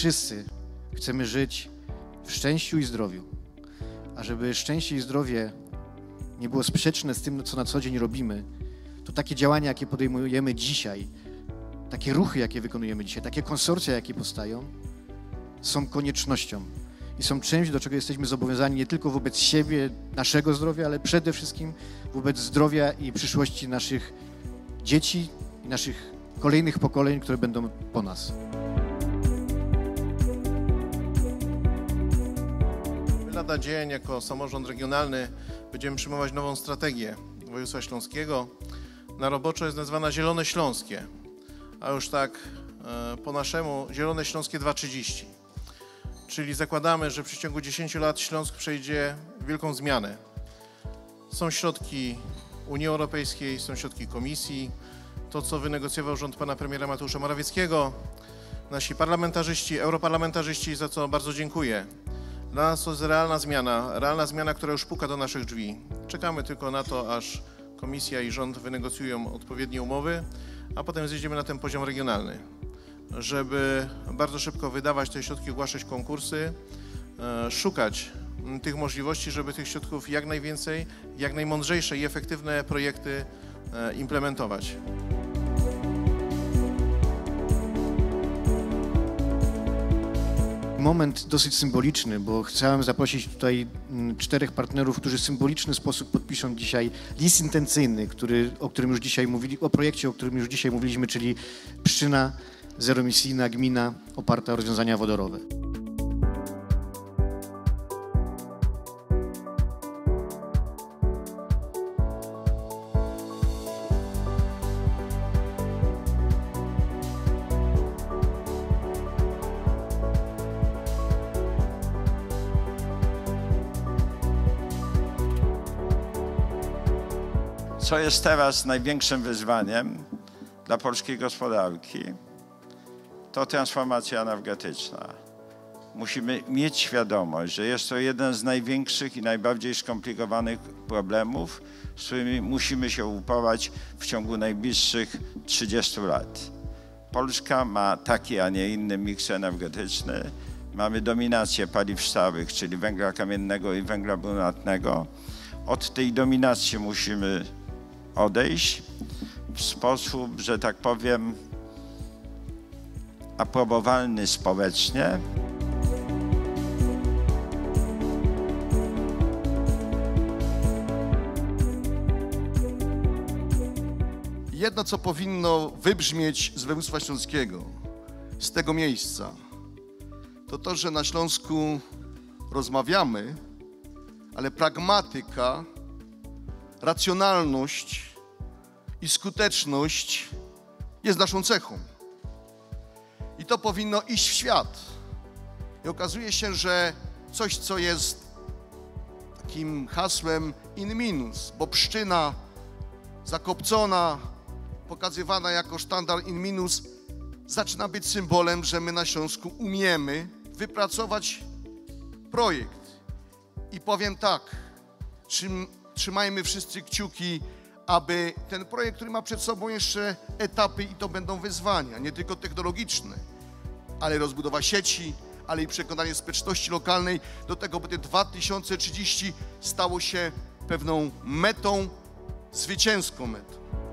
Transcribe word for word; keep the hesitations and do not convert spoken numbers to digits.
wszyscy chcemy żyć w szczęściu i zdrowiu. A żeby szczęście i zdrowie nie było sprzeczne z tym, co na co dzień robimy, to takie działania, jakie podejmujemy dzisiaj, takie ruchy, jakie wykonujemy dzisiaj, takie konsorcja, jakie powstają, są koniecznością i są czymś, do czego jesteśmy zobowiązani nie tylko wobec siebie, naszego zdrowia, ale przede wszystkim wobec zdrowia i przyszłości naszych dzieci i naszych kolejnych pokoleń, które będą po nas. Lada dzień jako samorząd regionalny będziemy przyjmować nową strategię województwa śląskiego. Na roboczo jest nazwana Zielone Śląskie, a już tak e, po naszemu Zielone Śląskie dwa tysiące trzydzieści. Czyli zakładamy, że w przeciągu dziesięciu lat Śląsk przejdzie wielką zmianę. Są środki Unii Europejskiej, są środki Komisji, to co wynegocjował rząd pana premiera Mateusza Morawieckiego, nasi parlamentarzyści, europarlamentarzyści, za co bardzo dziękuję. Dla nas to jest realna zmiana, realna zmiana, która już puka do naszych drzwi. Czekamy tylko na to, aż Komisja i rząd wynegocjują odpowiednie umowy, a potem zjedziemy na ten poziom regionalny, żeby bardzo szybko wydawać te środki, ogłaszać konkursy, szukać tych możliwości, żeby tych środków jak najwięcej, jak najmądrzejsze i efektywne projekty implementować. Moment dosyć symboliczny, bo chciałem zaprosić tutaj czterech partnerów, którzy w symboliczny sposób podpiszą dzisiaj list intencyjny, który, o którym już dzisiaj mówili, o projekcie, o którym już dzisiaj mówiliśmy, czyli Pszczyna, zeroemisyjna gmina oparta o rozwiązania wodorowe. Co jest teraz największym wyzwaniem dla polskiej gospodarki, to transformacja energetyczna. Musimy mieć świadomość, że jest to jeden z największych i najbardziej skomplikowanych problemów, z którymi musimy się uporać w ciągu najbliższych trzydziestu lat. Polska ma taki, a nie inny miks energetyczny. Mamy dominację paliw stałych, czyli węgla kamiennego i węgla brunatnego. Od tej dominacji musimy odejść w sposób, że tak powiem, aprobowalny społecznie. Jedno, co powinno wybrzmieć z województwa śląskiego, z tego miejsca, to to, że na Śląsku rozmawiamy, ale pragmatyka, racjonalność i skuteczność jest naszą cechą. I to powinno iść w świat. I okazuje się, że coś, co jest takim hasłem in minus, bo Pszczyna zakopcona, pokazywana jako sztandar in minus, zaczyna być symbolem, że my na Śląsku umiemy wypracować projekt. I powiem tak, czym, trzymajmy wszyscy kciuki, aby ten projekt, który ma przed sobą jeszcze etapy i to będą wyzwania, nie tylko technologiczne, ale rozbudowa sieci, ale i przekonanie społeczności lokalnej do tego, by te dwa tysiące trzydzieści stało się pewną metą, zwycięską metą.